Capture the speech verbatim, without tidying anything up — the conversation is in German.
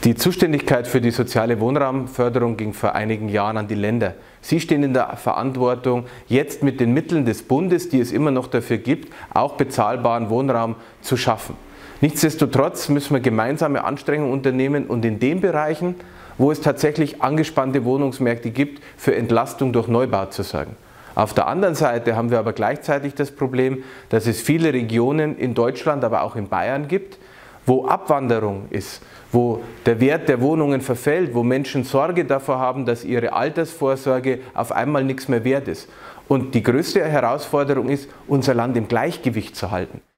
Die Zuständigkeit für die soziale Wohnraumförderung ging vor einigen Jahren an die Länder. Sie stehen in der Verantwortung, jetzt mit den Mitteln des Bundes, die es immer noch dafür gibt, auch bezahlbaren Wohnraum zu schaffen. Nichtsdestotrotz müssen wir gemeinsame Anstrengungen unternehmen und in den Bereichen, wo es tatsächlich angespannte Wohnungsmärkte gibt, für Entlastung durch Neubau zu sorgen. Auf der anderen Seite haben wir aber gleichzeitig das Problem, dass es viele Regionen in Deutschland, aber auch in Bayern gibt, wo Abwanderung ist, wo der Wert der Wohnungen verfällt, wo Menschen Sorge davor haben, dass ihre Altersvorsorge auf einmal nichts mehr wert ist. Und die größte Herausforderung ist, unser Land im Gleichgewicht zu halten.